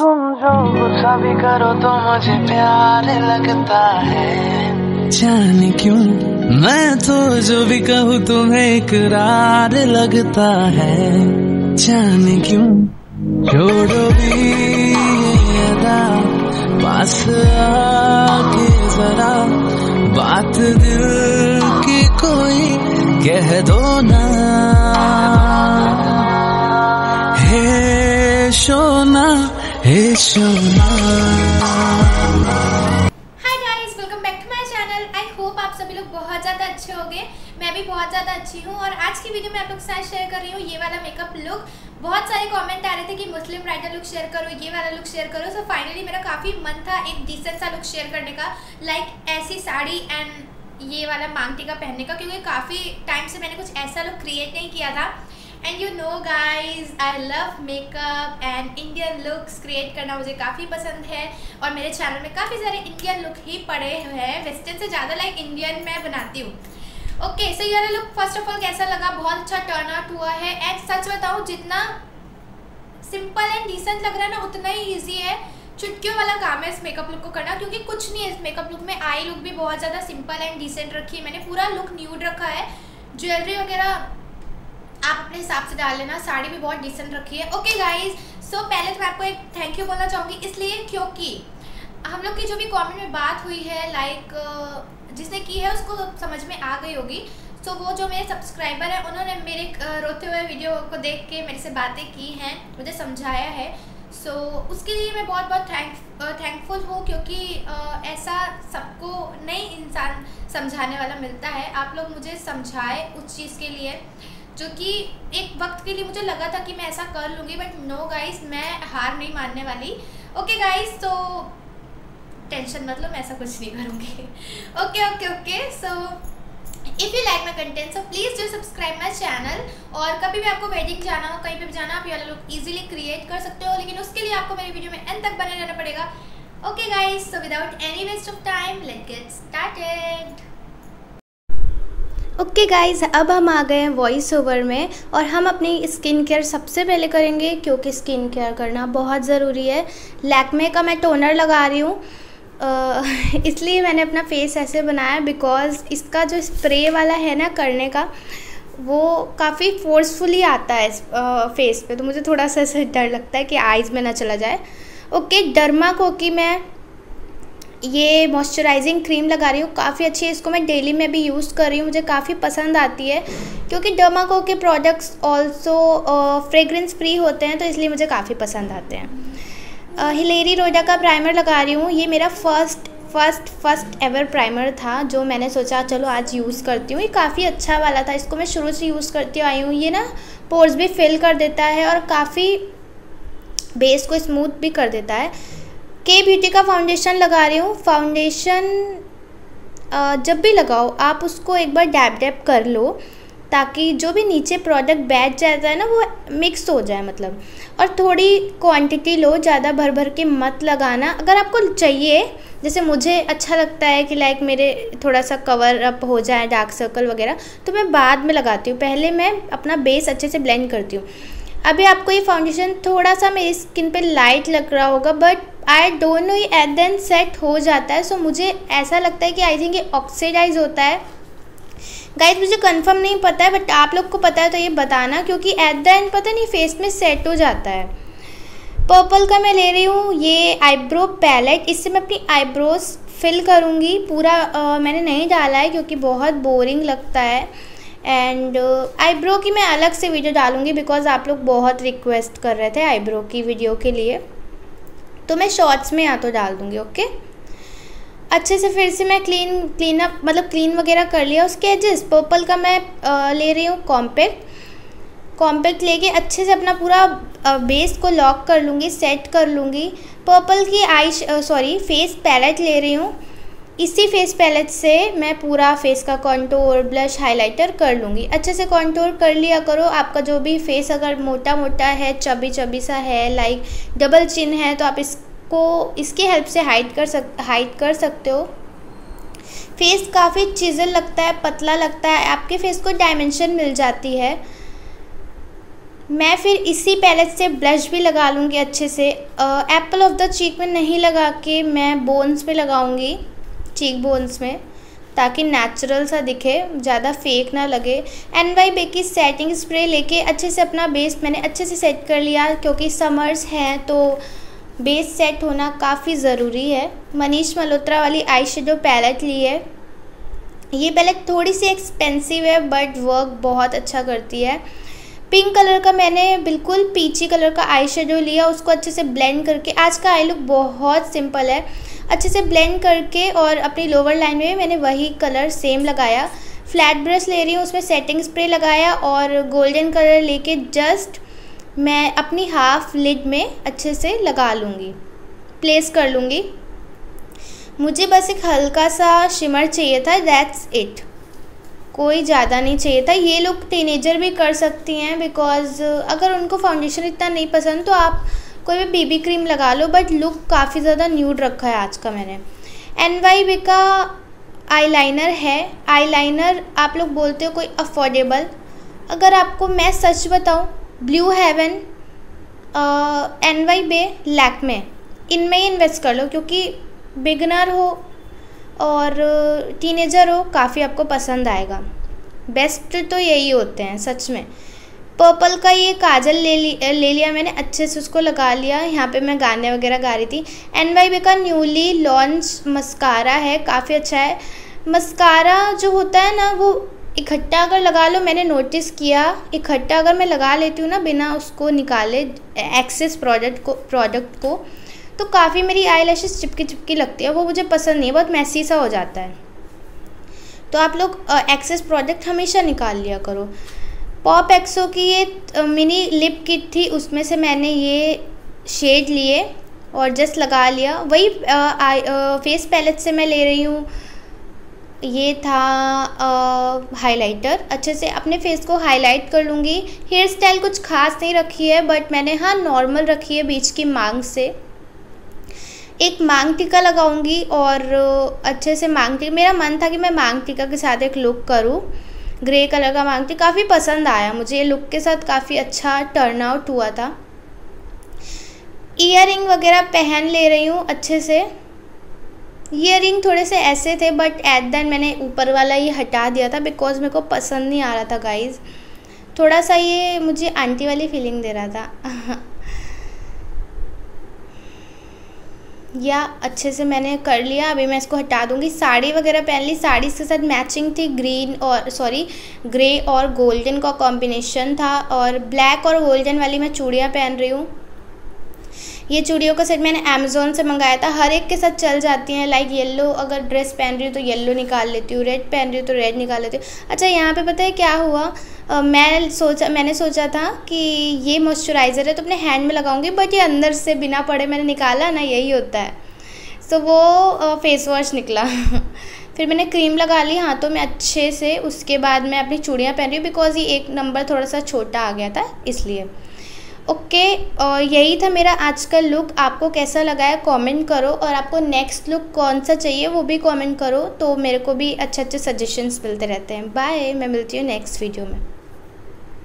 समझो गुस्सा भी करो तो मुझे प्यार लगता है। जाने क्यों मैं तो जो भी कहूँ तुम्हें इकरार लगता है। जाने क्यों छोड़ो भी ये अदा, पास आके जरा बात दिल की कोई कह दो ना। हे सोना, हे सोना। Hi guys, welcome back to my channel. I hope आप सभी लोग बहुत ज़्यादा अच्छे होंगे। मैं भी बहुत ज़्यादा अच्छी हूँ और आज की वीडियो में आप लोग के साथ शेयर कर रही हूँ ये वाला मेकअप लुक। बहुत सारे कमेंट आ रहे थे कि मुस्लिम ब्राइडल लुक शेयर करो, ये वाला लुक शेयर करो। सो फाइनली मेरा काफ़ी मन था एक डिसेंट सा लुक शेयर करने का, लाइक ऐसी साड़ी एंड ये वाला मांग टीका पहनने का, क्योंकि काफ़ी टाइम से मैंने कुछ ऐसा लुक क्रिएट नहीं किया था। And you know guys, I love makeup and Indian looks create करना मुझे काफ़ी पसंद है। और मेरे चैनल में काफ़ी सारे इंडियन लुक ही पड़े हुए हैं, वेस्टर्न से ज़्यादा लाइक इंडियन मैं बनाती हूँ। ओके, सो ये लुक फर्स्ट ऑफ ऑल कैसा लगा, बहुत अच्छा टर्न आउट हुआ है। एंड सच बताऊँ, जितना सिंपल एंड डिसेंट लग रहा है ना, उतना ही ईजी है, चुटकियों वाला काम है इस मेकअप लुक को करना। क्योंकि कुछ नहीं है इस मेकअप लुक में। आई लुक भी बहुत ज़्यादा सिंपल एंड डिसेंट रखी है मैंने, पूरा लुक न्यूड रखा है। ज्वेलरी वगैरह आप अपने हिसाब से डाल लेना, साड़ी भी बहुत डिसेंट रखी है। ओके गाइज, सो पहले तो मैं आपको एक थैंक यू बोलना चाहूँगी, इसलिए क्योंकि हम लोग की जो भी कमेंट में बात हुई है, लाइक जिसने की है उसको समझ में आ गई होगी। सो वो जो मेरे सब्सक्राइबर हैं, उन्होंने मेरे रोते हुए वीडियो को देख के मेरे से बातें की हैं, मुझे समझाया है। सो उसके लिए मैं बहुत बहुत थैंकफुल हूँ, क्योंकि ऐसा सबको नहीं इंसान समझाने वाला मिलता है। आप लोग मुझे समझाए उस चीज़ के लिए, जो कि एक वक्त के लिए मुझे लगा था कि मैं ऐसा कर लूँगी, बट नो गाइस, मैं हार नहीं मानने वाली। ओके गाइस, तो टेंशन मत लो, मैं ऐसा कुछ नहीं करूँगी। Okay okay okay, so if you like my content so please do subscribe my channel. और कभी भी आपको वेडिंग जाना हो, कहीं पे भी जाना, आप ये वाला लुक ईजिली क्रिएट कर सकते हो, लेकिन उसके लिए आपको मेरी वीडियो में एंड तक बने रहना पड़ेगा। Okay guys, so without any waste of time let's get started. Okay guys, अब हम आ गए हैं वॉइस ओवर में और हम अपनी स्किन केयर सबसे पहले करेंगे, क्योंकि स्किन केयर करना बहुत ज़रूरी है। लैक्मे का मैं टोनर लगा रही हूँ, इसलिए मैंने अपना फेस ऐसे बनाया, बिकॉज़ इसका जो स्प्रे वाला है ना करने का, वो काफ़ी फोर्सफुली आता है फेस पे, तो मुझे थोड़ा सा ऐसे डर लगता है कि आइज़ में ना चला जाए। ओके, डर्मा को की मैं ये मॉइस्चराइजिंग क्रीम लगा रही हूँ, काफ़ी अच्छी है। इसको मैं डेली में भी यूज़ कर रही हूँ, मुझे काफ़ी पसंद आती है, क्योंकि डर्माको के प्रोडक्ट्स ऑल्सो फ्रेग्रेंस फ्री होते हैं, तो इसलिए मुझे काफ़ी पसंद आते हैं। हिलेरी रोडा का प्राइमर लगा रही हूँ। ये मेरा फर्स्ट एवर प्राइमर था, जो मैंने सोचा चलो आज यूज़ करती हूँ। ये काफ़ी अच्छा वाला था, इसको मैं शुरू से यूज़ करती आई हूँ। ये ना पोर्स भी फिल कर देता है और काफ़ी बेस को स्मूथ भी कर देता है। के ब्यूटी का फाउंडेशन लगा रही हूँ। फाउंडेशन जब भी लगाओ आप उसको एक बार डैब कर लो, ताकि जो भी नीचे प्रोडक्ट बैठ जाता है ना, वो मिक्स हो जाए मतलब। और थोड़ी क्वांटिटी लो, ज़्यादा भर भर के मत लगाना। अगर आपको चाहिए, जैसे मुझे अच्छा लगता है कि लाइक मेरे थोड़ा सा कवर अप हो जाए डार्क सर्कल वगैरह, तो मैं बाद में लगाती हूँ, पहले मैं अपना बेस अच्छे से ब्लेंड करती हूँ। अभी आपको ये फाउंडेशन थोड़ा सा मेरी स्किन पे लाइट लग रहा होगा, बट आई डोंट नो, ये एट द एंड सेट हो जाता है। सो मुझे ऐसा लगता है कि आई थिंक ये ऑक्सीडाइज होता है। गाइस, मुझे कंफर्म नहीं पता है, बट आप लोग को पता है तो ये बताना, क्योंकि एट द एंड पता नहीं फेस में सेट हो जाता है। पर्पल का मैं ले रही हूँ ये आईब्रो पैलेट, इससे मैं अपनी आईब्रोज फिल करूँगी। पूरा मैंने नहीं डाला है, क्योंकि बहुत बोरिंग लगता है। एंड आईब्रो की मैं अलग से वीडियो डालूँगी, बिकॉज आप लोग बहुत रिक्वेस्ट कर रहे थे आईब्रो की वीडियो के लिए, तो मैं शॉर्ट्स में या तो डाल दूँगी। ओके, अच्छे से फिर से मैं क्लीन वगैरह कर लिया उसके एजेस। पर्पल का मैं ले रही हूँ कॉम्पैक्ट लेके अच्छे से अपना पूरा बेस को लॉक कर लूँगी, सेट कर लूँगी। पर्पल की फेस पैलेट ले रही हूँ। इसी फेस पैलेट से मैं पूरा फेस का कॉन्टोर, ब्लश, हाइलाइटर कर लूँगी। अच्छे से कॉन्टोर कर लिया करो। आपका जो भी फेस अगर मोटा मोटा है, चबी सा है, लाइक डबल चिन है, तो आप इसकी हेल्प से हाइड कर सकते हो। फेस काफ़ी चिज़ल लगता है, पतला लगता है, आपके फेस को डायमेंशन मिल जाती है। मैं फिर इसी पैलेट से ब्लश भी लगा लूँगी अच्छे से। एप्पल ऑफ द चीक में नहीं लगा के मैं बोन्स पे लगाऊंगी, चीक बोन्स में, ताकि नेचुरल सा दिखे, ज़्यादा फेक ना लगे। NYB की सेटिंग स्प्रे लेके अच्छे से अपना बेस मैंने अच्छे से सेट कर लिया, क्योंकि समर्स हैं तो बेस सेट होना काफ़ी ज़रूरी है। मनीष मल्होत्रा वाली आई शेडो पैलेट ली है। ये पैलेट थोड़ी सी एक्सपेंसिव है बट वर्क बहुत अच्छा करती है। पिंक कलर का मैंने बिल्कुल पीची कलर का आई शेडो लिया, उसको अच्छे से ब्लेंड करके, आज का आई लुक बहुत सिंपल है, अच्छे से ब्लेंड करके और अपनी लोअर लाइन में मैंने वही कलर सेम लगाया। फ्लैट ब्रश ले रही हूँ, उसमें सेटिंग स्प्रे लगाया और गोल्डन कलर लेके जस्ट मैं अपनी हाफ लिड में अच्छे से लगा लूँगी, प्लेस कर लूँगी। मुझे बस एक हल्का सा शिमर चाहिए था, दैट्स इट, कोई ज़्यादा नहीं चाहिए था। ये लोग टीनेजर भी कर सकती हैं, बिकॉज़ अगर उनको फाउंडेशन इतना नहीं पसंद तो आप कोई भी बीबी क्रीम लगा लो, बट लुक काफ़ी ज़्यादा न्यूड रखा है आज का मैंने। NYB का आईलाइनर है। आईलाइनर आप लोग बोलते हो कोई अफोर्डेबल, अगर आपको मैं सच बताऊं, ब्लू हेवन, NYB, लैक्मे, इनमें ही इन्वेस्ट कर लो, क्योंकि बिगनर हो और टीनेजर हो काफ़ी आपको पसंद आएगा। बेस्ट तो यही होते हैं सच में। पर्पल का ये काजल ले लिया मैंने, अच्छे से उसको लगा लिया। यहाँ पे मैं गाने वगैरह गा रही थी। NYB का न्यूली लॉन्च मस्कारा है, काफ़ी अच्छा है। मस्कारा जो होता है ना वो इकट्ठा अगर लगा लो, मैंने नोटिस किया इकट्ठा अगर मैं लगा लेती हूँ ना बिना उसको निकाले एक्सेस प्रोडक्ट को तो काफ़ी मेरी आई लैशेस चिपकी लगती है, वो मुझे पसंद नहीं है, बहुत मैसी सा हो जाता है। तो आप लोग एक्सेस प्रोडक्ट हमेशा निकाल लिया करो। पॉप एक्सो की ये मिनी लिप किट थी, उसमें से मैंने ये शेड लिए और जस्ट लगा लिया। वही फेस पैलेट से मैं ले रही हूँ, ये था हाइलाइटर, अच्छे से अपने फेस को हाईलाइट कर लूँगी। हेयर स्टाइल कुछ खास नहीं रखी है, बट मैंने हाँ नॉर्मल रखी है, बीच की मांग से एक मांग टीका लगाऊंगी और अच्छे से मांग टीका, मेरा मन था कि मैं मांग टीका के साथ एक लुक करूं। ग्रे कलर का मांग टीका काफ़ी पसंद आया मुझे, ये लुक के साथ काफ़ी अच्छा टर्न आउट हुआ था। ईयरिंग वगैरह पहन ले रही हूँ अच्छे से। ईयरिंग थोड़े से ऐसे थे बट एट द एंड मैंने ऊपर वाला ये हटा दिया था, बिकॉज मेरे को पसंद नहीं आ रहा था गाइज। थोड़ा सा ये मुझे आंटी वाली फीलिंग दे रहा था। या अच्छे से मैंने कर लिया, अभी मैं इसको हटा दूंगी। साड़ी वगैरह पहन ली, साड़ी के साथ मैचिंग थी, ग्रे और गोल्डन का कॉम्बिनेशन था, और ब्लैक और गोल्डन वाली मैं चूड़ियाँ पहन रही हूँ। ये चूड़ियों का सेट मैंने अमेज़ोन से मंगाया था, हर एक के साथ चल जाती हैं। लाइक येलो अगर ड्रेस पहन रही हूँ तो येलो निकाल लेती हूँ, रेड पहन रही हूँ तो रेड निकाल लेती हूँ। अच्छा यहाँ पे पता है क्या हुआ, मैंने सोचा था कि ये मॉइस्चराइज़र है तो अपने हैंड में लगाऊंगी, बट ये अंदर से बिना पड़े मैंने निकाला ना, यही होता है। सो वो फेस वॉश निकला। फिर मैंने क्रीम लगा ली हाथों में अच्छे से, उसके बाद मैं अपनी चूड़ियाँ पहन रही हूँ, बिकॉज ये एक नंबर थोड़ा सा छोटा आ गया था इसलिए। ओके, और यही था मेरा आज का लुक। आपको कैसा लगा है कमेंट करो, और आपको नेक्स्ट लुक कौन सा चाहिए वो भी कमेंट करो, तो मेरे को भी अच्छे अच्छे सजेशंस मिलते रहते हैं। बाय, मैं मिलती हूँ नेक्स्ट वीडियो में।